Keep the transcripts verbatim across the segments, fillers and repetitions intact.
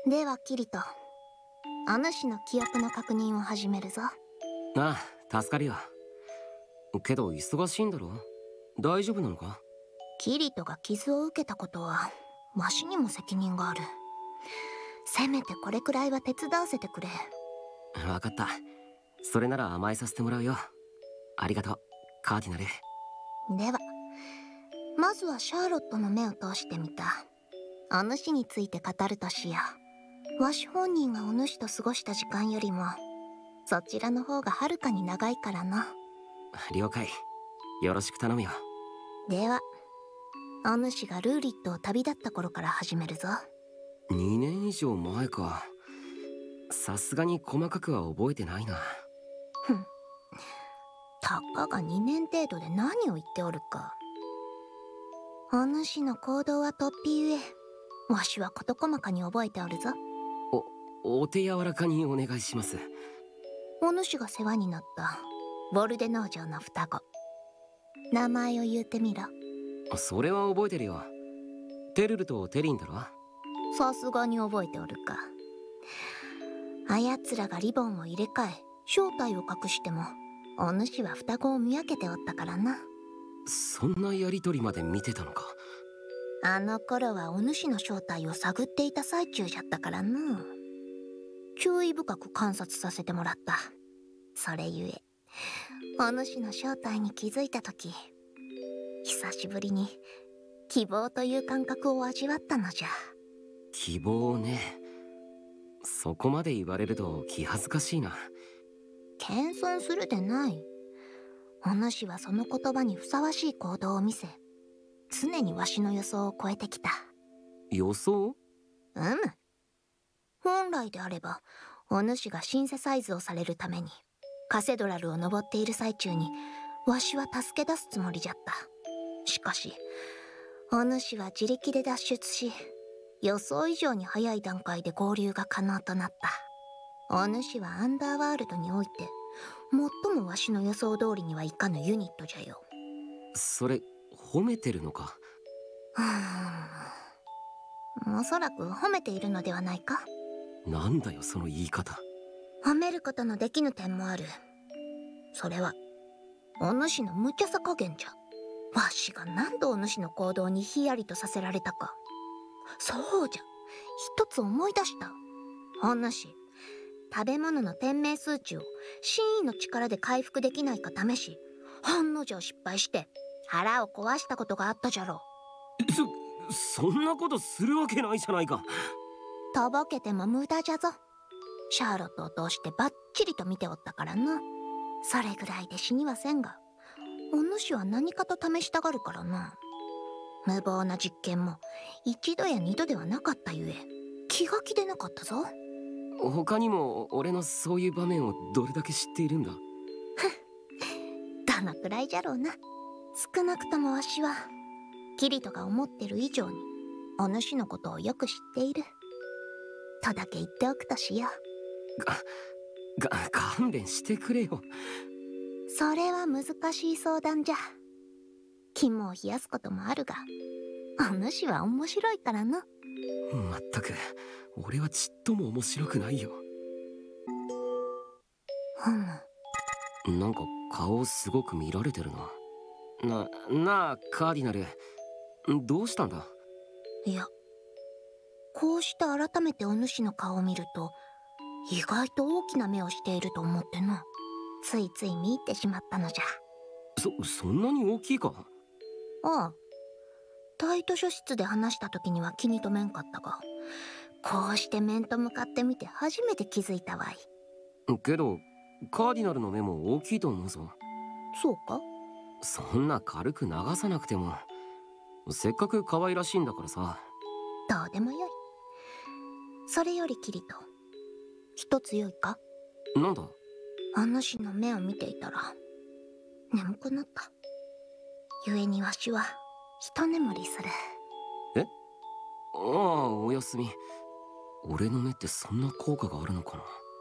ではキリト、お主の記憶の確認を始めるぞ。 ああ、助かるよ。けど忙しいんだろ？大丈夫なのか？ キリトが傷を受けたことはわしにも責任がある。せめてこれくらいは手伝わせてくれ。 分かった。それなら甘えさせてもらうよ。ありがとう、カーディナル。 ではまずはシャーロットの目を通してみたお主について語るとしよう。わし本人がお主と過ごした時間よりもそちらの方がはるかに長いからな。 了解。よろしく頼むよ。 ではお主がルーリットを旅立った頃から始めるぞ。 にねん以上前か。さすがに細かくは覚えてないな。 ふん、たかがにねん程度で何を言っておるか。お主の行動は突飛ゆえわしは事細かに覚えておるぞ。 お、お手柔らかにお願いします。 お主が世話になったボルデ農場の双子、名前を言うてみろ。 それは覚えてるよ。テルルとテリンだろ。 さすがに覚えておるか。あやつらがリボンを入れ替え正体を隠してもお主は双子を見分けておったからな。 そんなやりとりまで見てたのか。 あの頃はお主の正体を探っていた最中じゃったからな。注意深く観察させてもらった。それゆえお主の正体に気づいた時、久しぶりに希望という感覚を味わったのじゃ。 希望ね。そこまで言われると気恥ずかしいな。 謙遜するでない。お主はその言葉にふさわしい行動を見せ、常にわしの予想を超えてきた。 予想？ うむ。本来であればお主がシンセサイズをされるためにカセドラルを登っている最中にわしは助け出すつもりじゃった。しかしお主は自力で脱出し、予想以上に早い段階で合流が可能となった。お主はアンダーワールドにおいて最もわしの予想通りにはいかぬユニットじゃよ。 それ褒めてるのか？ うーん、おそらく褒めているのではないか。 なんだよその言い方。 褒めることのできぬ点もある。それはお主の無茶さ加減じゃ。わしが何度お主の行動にヒヤリとさせられたか。そうじゃ、一つ思い出した。お主、食べ物の天命数値を真意の力で回復できないか試し、案の定失敗して腹を壊したことがあったじゃろそ、そんなことするわけないじゃないか。 とぼけても無駄じゃぞ。シャーロットを通してバッチリと見ておったからな。それぐらいで死にはせんが、お主は何かと試したがるからな。無謀な実験も一度や二度ではなかったゆえ気が気でなかったぞ。 他にも俺のそういう場面をどれだけ知っているんだ？ どのくらいじゃろうな。少なくともわしはキリトが思ってる以上にお主のことをよく知っているとだけ言っておくとしよう。 が、が、勘弁してくれよ。 それは難しい相談じゃ。肝を冷やすこともあるが、お主は面白いからな。 まったく俺はちっとも面白くないよ。 ふむ。 なんか顔すごく見られてるな。な、なあカーディナル、どうしたんだ？ いや、こうして改めてお主の顔を見ると意外と大きな目をしていると思ってな、ついつい見入ってしまったのじゃ。 そ、そんなに大きいか？ ああ、大図書室で話した時には気に留めんかったが、こうして面と向かってみて初めて気づいたわい。 けどカーディナルの目も大きいと思うぞ。 そうか？ そんな軽く流さなくても、せっかく可愛らしいんだからさ。 どうでもよい。それよりキリト、一つよいか？ なんだ？ お主の目を見ていたら眠くなった。故にわしは一眠りする。 え？ああ、おやすみ。俺の目ってそんな効果があるのかな？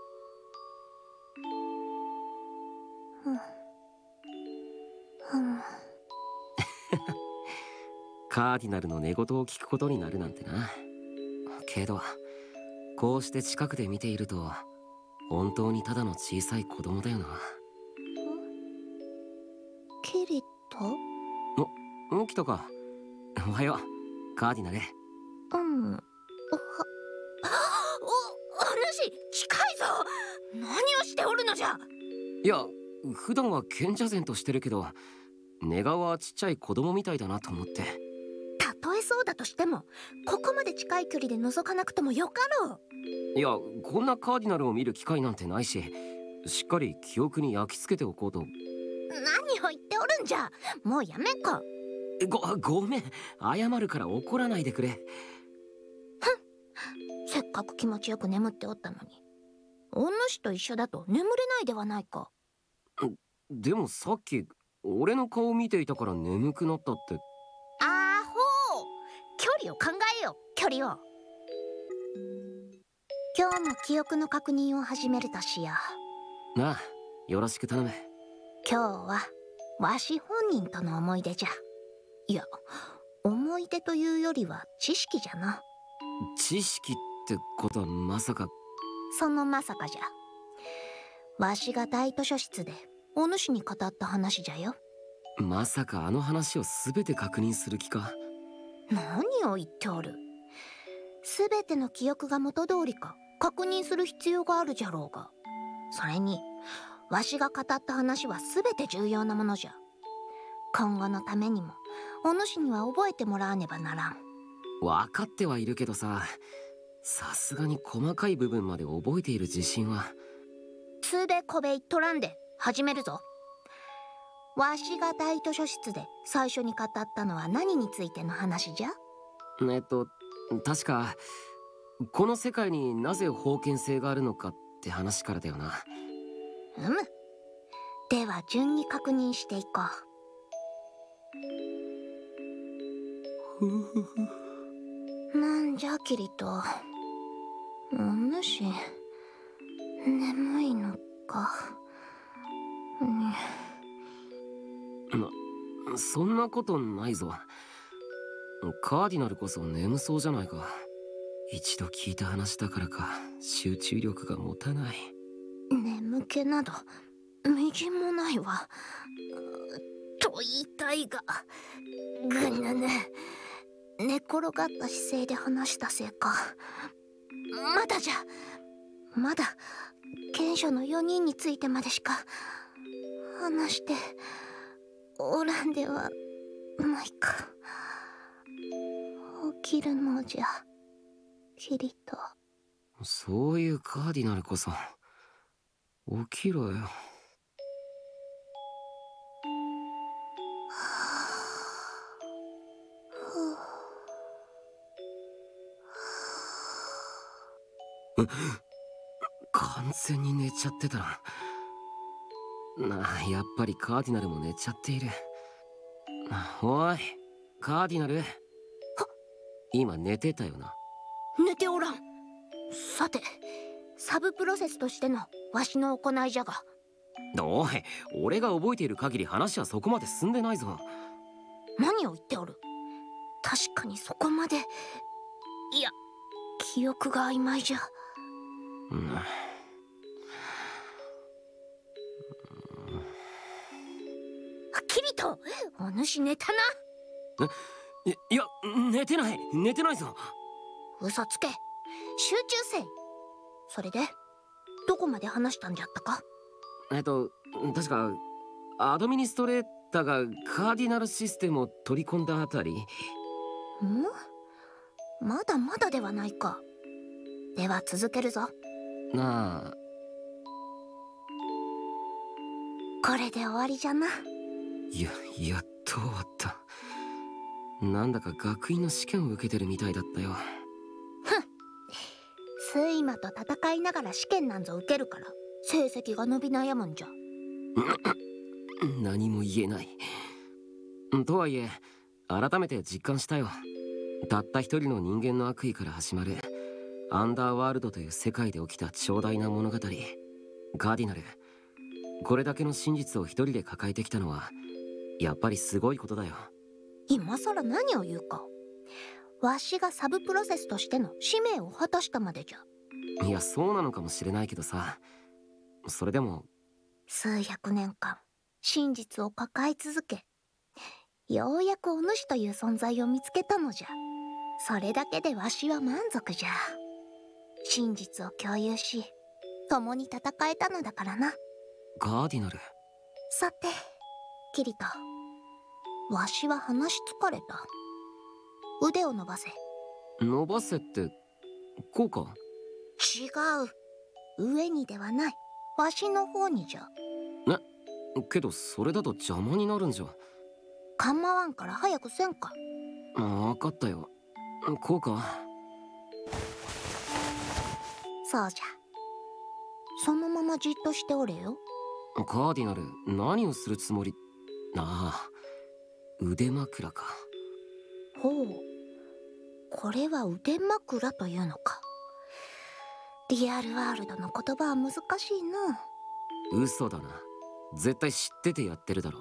うんうんカーディナルの寝言を聞くことになるなんてな。けどこうして近くで見ていると本当にただの小さい子供だよな。 キリト？ お、起きたか。おはよう、カーディナル。 うん。おは、お、お主、近いぞ。何をしておるのじゃ。 いや、普段は賢者然としてるけど、寝顔はちっちゃい子供みたいだなと思って。 たとえそうだとしても、ここまで近い距離で覗かなくともよかろう。 いや、こんなカーディナルを見る機会なんてないし、しっかり記憶に焼き付けておこうと。 何を言っておるんじゃ。もうやめんか。 ご、ごめん。謝るから怒らないでくれ。 せっかく気持ちよく眠っておったのに、お主と一緒だと眠れないではないか。 でもさっき俺の顔見ていたから眠くなったって。 あほう、距離を考えよ。距離を。今日も記憶の確認を始めるとしよう。なあ、よろしく頼む。 今日はわし本人との思い出じゃ。いや、思い出というよりは知識じゃな。 知識ってことはまさか。 そのまさかじゃ。わしが大図書室でお主に語った話じゃよ。 まさかあの話を全て確認する気か。 何を言っておる。全ての記憶が元通りか確認する必要があるじゃろうが。それにわしが語った話は全て重要なものじゃ。今後のためにもお主には覚えてもらわねばならん。 分かってはいるけどさ、さすがに細かい部分まで覚えている自信は。 つべこべ言っとらんで始めるぞ。わしが大図書室で最初に語ったのは何についての話じゃ？ えっと確かこの世界になぜ封建性があるのかって話からだよな。 うむ。では順に確認していこう。 ふふふ。 なんじゃキリト。お主眠いのか。 な、そんなことないぞ。カーディナルこそ眠そうじゃないか。一度聞いた話だからか集中力が持たない。 眠気などみじんもないわ。と言いたいが、ぐぬぬ、寝転がった姿勢で話したせいか。まだじゃ。まだ賢者のよにんについてまでしか話しておらんではないか。起きるのじゃキリト。 そういうカーディナルこそ起きろよ。完全に寝ちゃってたな。なあ、やっぱりカーディナルも寝ちゃっている。おいカーディナル、今寝てたよな。 寝ておらん。さて、サブプロセスとしてのわしの行いじゃが。 おい、俺が覚えている限り話はそこまで進んでないぞ。 何を言っておる。確かにそこまで。いや、記憶が曖昧じゃ。 うん、 キリト、お主寝たな。 い, いや寝てない寝てないぞ。 嘘つけ。集中せい。それでどこまで話したんじゃったか。 えっと確かアドミニストレーターがカーディナルシステムを取り込んだあたり。ん？ まだまだではないか。では続けるぞ。 なあ、 これで終わりじゃな。 いや、やっと終わった。なんだか学院の試験を受けてるみたいだったよ。 ふん。睡魔と戦いながら試験なんぞ受けるから成績が伸び悩むんじゃ。 何も言えない。とはいえ改めて実感したよ。たった一人の人間の悪意から始まるアンダーワールドという世界で起きた長大な物語。カーディナル、これだけの真実を一人で抱えてきたのはやっぱりすごいことだよ。 今さら何を言うか。わしがサブプロセスとしての使命を果たしたまでじゃ。 いや、そうなのかもしれないけどさ、それでも。 数百年間真実を抱え続け、ようやくお主という存在を見つけたのじゃ。それだけでわしは満足じゃ。真実を共有し、共に戦えたのだからな。 ガーディナル。 さて、キリト、わしは話し疲れた。腕を伸ばせ。 伸ばせって、こうか？ 違う。上にではない。わしの方にじゃ。 ね、けどそれだと邪魔になるんじゃ。 構わんから早くせんか。 分かったよ。こうか？ そうじゃ。そのままじっとしておれよ。 カーディナル、何をするつもり？ああ、腕枕か。 ほう。これは腕枕というのか。リアルワールドの言葉は難しいな。 嘘だな。絶対知っててやってるだろ。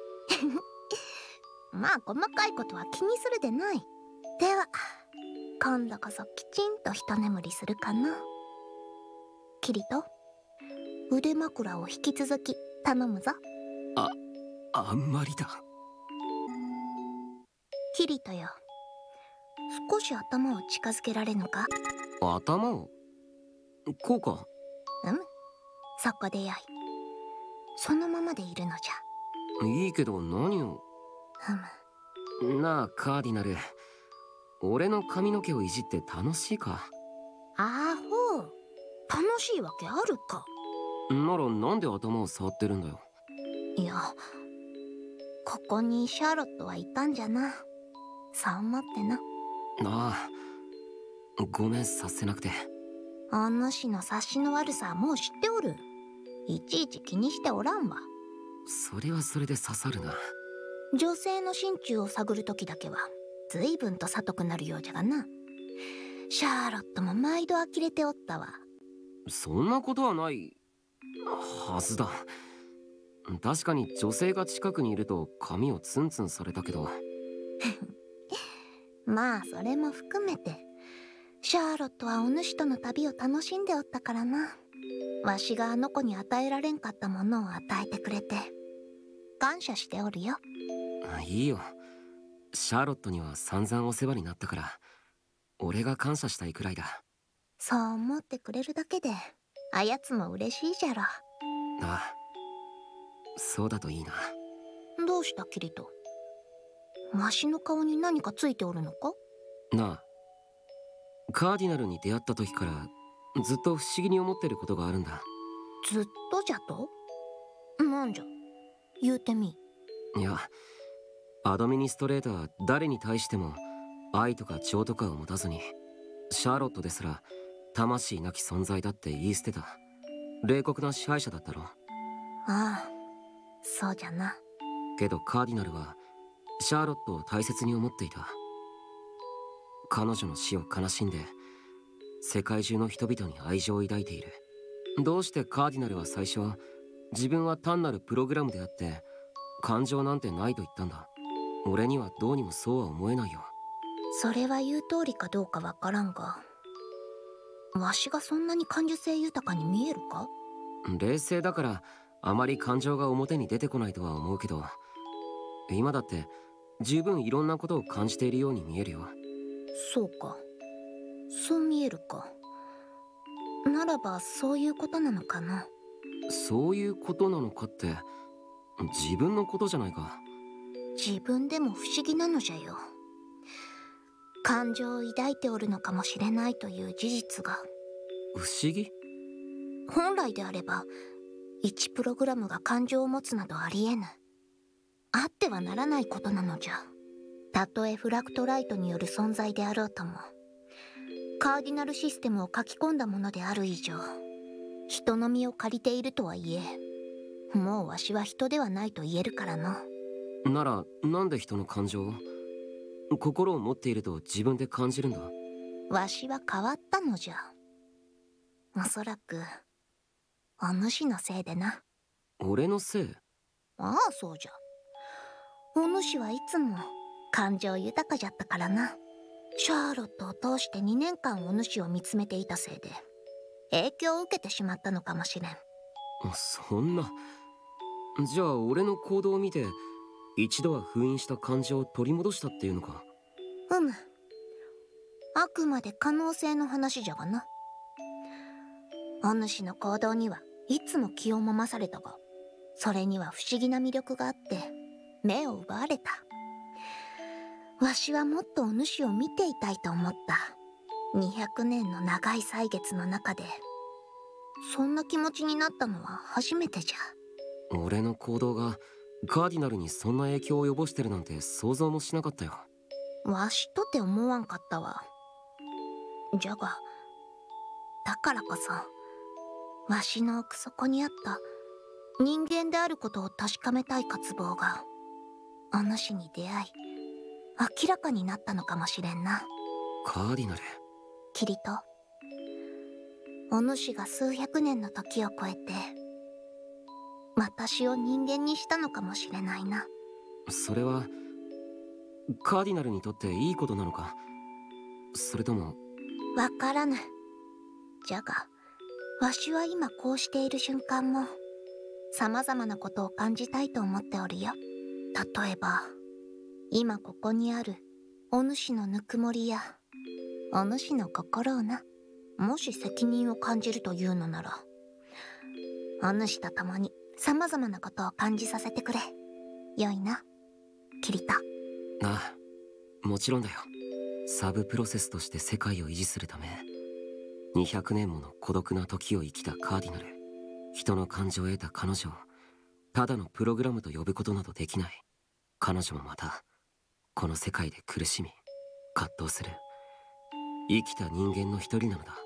まあ細かいことは気にするでない。では今度こそきちんと一眠りするかな。キリト、腕枕を引き続き頼むぞ。 あ、あんまりだ。 キリトよ、少し頭を近づけられぬか。 頭を？こうか？ うむ、そこでよい。そのままでいるのじゃ。 いいけど何を？ ふむ。 なあカーディナル、俺の髪の毛をいじって楽しいか？ あほう、楽しいわけあるか。 ならなんで頭を触ってるんだよ。 いや、ここにシャーロットはいたんじゃな。そう思ってな。 ああ、ごめんさせなくて。 お主の察しの悪さはもう知っておる。いちいち気にしておらんわ。 それはそれで刺さるな。 女性の心中を探るときだけは随分と聡くなるようじゃがな。シャーロットも毎度呆れておったわ。 そんなことはないはずだ。確かに女性が近くにいると髪をツンツンされたけど。 まあそれも含めてシャーロットはお主との旅を楽しんでおったからな。わしがあの子に与えられんかったものを与えてくれて感謝しておるよ。 いいよ。シャーロットには散々お世話になったから俺が感謝したいくらいだ。 そう思ってくれるだけであやつも嬉しいじゃろ。 ああ、そうだといいな。 どうしたキリト、わしの顔に何かついておるのか？ なあ、カーディナルに出会った時からずっと不思議に思ってることがあるんだ。 ずっとじゃと？なんじゃ、言うてみ。 いや、アドミニストレーターは誰に対しても愛とか情とかを持たずに、シャーロットですら魂なき存在だって言い捨てた冷酷な支配者だったろ。 ああ、そうじゃな。 けどカーディナルはシャーロットを大切に思っていた。彼女の死を悲しんで世界中の人々に愛情を抱いている。どうしてカーディナルは最初自分は単なるプログラムであって感情なんてないと言ったんだ。俺にはどうにもそうは思えないよ。 それは言う通りかどうかわからんが、わしがそんなに感受性豊かに見えるか？ 冷静だからあまり感情が表に出てこないとは思うけど、今だって十分いろんなことを感じているように見えるよ。 そうか、そう見えるか。ならばそういうことなのかな。 そういうことなのかって自分のことじゃないか。 自分でも不思議なのじゃよ。感情を抱いておるのかもしれないという事実が。 不思議？ 本来であれば一プログラムが感情を持つなどありえぬ、あってはならないことなのじゃ。たとえフラクトライトによる存在であろうとも、カーディナルシステムを書き込んだものである以上、人の身を借りているとはいえ、もうわしは人ではないと言えるからな。 ならなんで人の感情を、心を持っていると自分で感じるんだ？ わしは変わったのじゃ。おそらくお主のせいでな。 俺のせい？ ああ、そうじゃ。お主はいつも感情豊かじゃったからな。シャーロットを通してにねんかんお主を見つめていたせいで、 影響を受けてしまったのかもしれん。 そんな。じゃあ俺の行動を見て一度は封印した感情を取り戻したっていうのか？ うむ。あくまで可能性の話じゃがな。お主の行動にはいつも気をもまされたが、それには不思議な魅力があって目を奪われた。わしはもっとお主を見ていたいと思った。にひゃくねんの長い歳月の中でそんな気持ちになったのは初めてじゃ。 俺の行動がカーディナルにそんな影響を及ぼしてるなんて想像もしなかったよ。 わしとて思わんかったわ。じゃがだからこそわしの奥底にあった人間であることを確かめたい渇望がお主に出会い明らかになったのかもしれんな。 カーディナル。 キリト、お主が数百年の時を超えて私を人間にしたのかもしれないな。 それはカーディナルにとっていいことなのか、それとも。 わからぬ。じゃがわしは今こうしている瞬間も様々なことを感じたいと思っておるよ。例えば今ここにあるお主のぬくもりやお主の心をな。もし責任を感じるというのならお主と共に様々なことを感じさせてくれ。よいな、キリト。 ああ、もちろんだよ。サブプロセスとして世界を維持するためにひゃくねんもの孤独な時を生きたカーディナル。人の感情を得た彼女をただのプログラムと呼ぶことなどできない。彼女もまたこの世界で苦しみ葛藤する生きた人間の一人なのだ。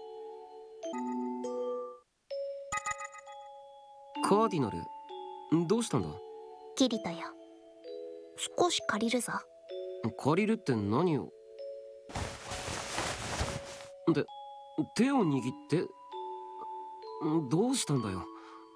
カーディナル、どうしたんだ？ キリトよ、少し借りるぞ。 借りるって何を？で、手を握って？どうしたんだよ。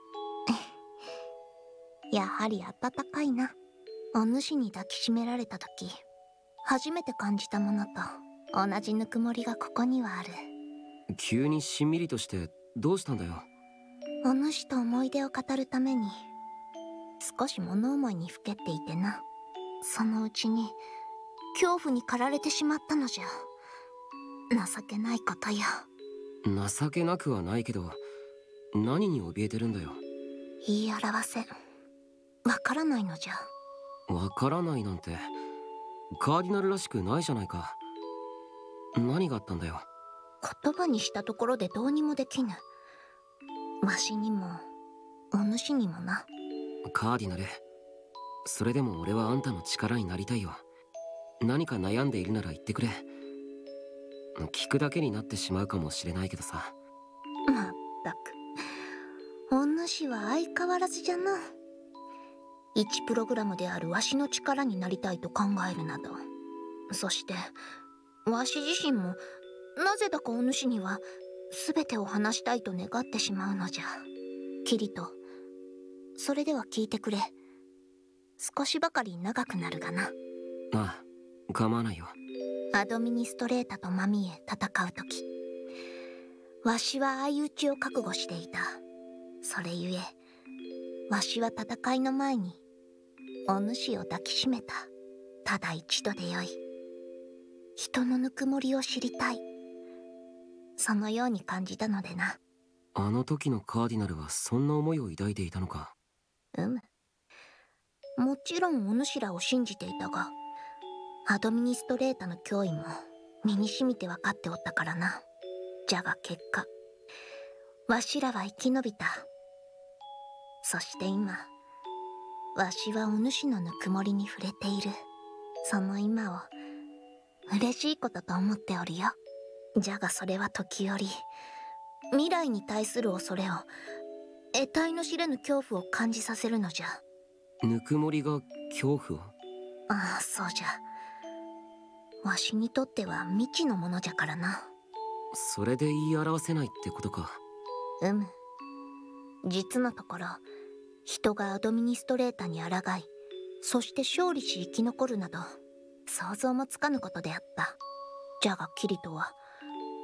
やはり暖かいな。お主に抱きしめられた時初めて感じたものと同じぬくもりがここにはある。 急にしんみりとしてどうしたんだよ。 お主と思い出を語るために少し物思いにふけっていてな。そのうちに恐怖に駆られてしまったのじゃ。情けないことよ。 情けなくはないけど何に怯えてるんだよ。 言い表せん。わからないのじゃ。 わからないなんてカーディナルらしくないじゃないか。何があったんだよ。 言葉にしたところでどうにもできぬ。わしにもお主にもな。 カーディナル、それでも俺はあんたの力になりたいよ。何か悩んでいるなら言ってくれ。聞くだけになってしまうかもしれないけどさ。 まったくお主は相変わらずじゃな。一プログラムであるわしの力になりたいと考えるなど。そしてわし自身もなぜだかお主には全てを話したいと願ってしまうのじゃ。キリト、それでは聞いてくれ。少しばかり長くなるがな。 ああ、構わないよ。 アドミニストレータとマミへ戦う時わしは相打ちを覚悟していた。それゆえわしは戦いの前にお主を抱きしめた。ただ一度でよい。人のぬくもりを知りたい。そのように感じたのでな。 あの時のカーディナルはそんな思いを抱いていたのか。 うむ。もちろんお主らを信じていたがアドミニストレータの脅威も身に染みて分かっておったからな。じゃが結果わしらは生き延びた。そして今わしはお主のぬくもりに触れている。その今を嬉しいことと思っておるよ。じゃがそれは時折未来に対する恐れを得体の知れぬ恐怖を感じさせるのじゃ。 ぬくもりが恐怖を？ ああ、そうじゃ。わしにとっては未知のものじゃからな。 それで言い表せないってことか。 うむ。実のところ人がアドミニストレータに抗いそして勝利し生き残るなど想像もつかぬことであった。じゃがキリトは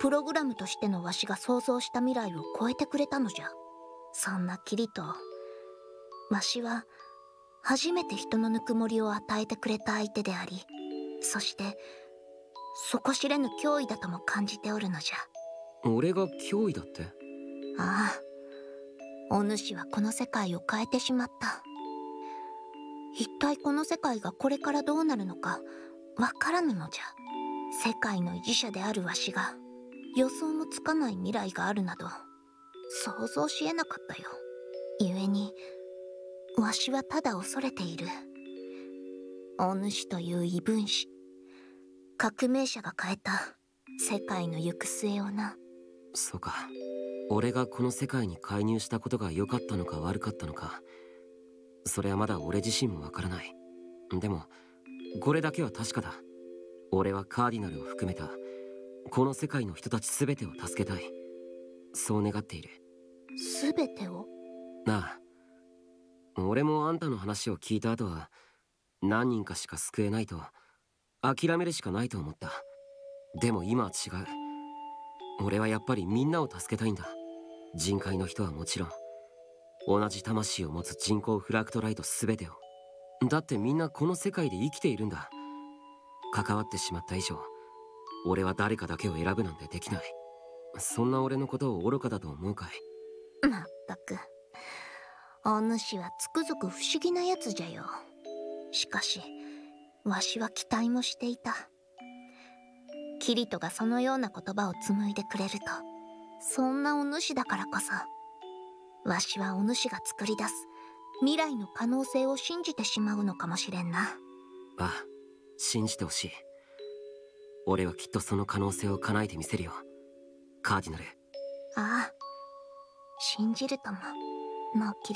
プログラムとしてのわしが想像した未来を超えてくれたのじゃ。そんなキリト、わしは初めて人のぬくもりを与えてくれた相手であり、そして底知れぬ脅威だとも感じておるのじゃ。 俺が脅威だって？ ああ、お主はこの世界を変えてしまった。一体この世界がこれからどうなるのかわからぬのじゃ。世界の維持者であるわしが予想もつかない未来があるなど想像しえなかったよ。故にわしはただ恐れている。お主という異分子、革命者が変えた世界の行く末をな。 そうか。俺がこの世界に介入したことが良かったのか悪かったのか、それはまだ俺自身もわからない。でもこれだけは確かだ。俺はカーディナルを含めたこの世界の人たち全てを助けたい。そう願っている。 全てを？ なあ、俺もあんたの話を聞いた後は何人かしか救えないと諦めるしかないと思った。でも今は違う。俺はやっぱりみんなを助けたいんだ。人界の人はもちろん、同じ魂を持つ人工フラクトライト全てを。だってみんなこの世界で生きているんだ。関わってしまった以上、俺は誰かだけを選ぶなんてできない。そんな俺のことを愚かだと思うかい？ まったく、お主はつくづく不思議なやつじゃよ。しかしわしは期待もしていた。キリトがそのような言葉を紡いでくれると、そんなお主だからこそわしはお主が作り出す未来の可能性を信じてしまうのかもしれんな。 ああ、信じてほしい。俺はきっとその可能性を叶えてみせるよ、カーディナル。 ああ、信じるとものキリ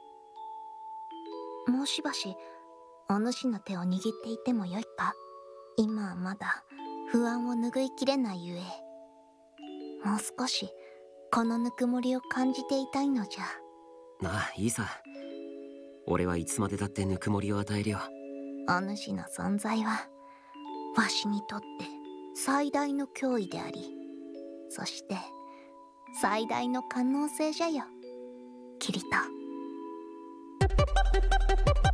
ト。もうしばしお主の手を握っていてもよいか？今はまだ不安を拭いきれないゆえ、もう少しこのぬくもりを感じていたいのじゃ。 ああ、いいさ。俺はいつまでだってぬくもりを与えるよ。 お主の存在はわしにとって最大の脅威であり、そして最大の可能性じゃよ、キリト。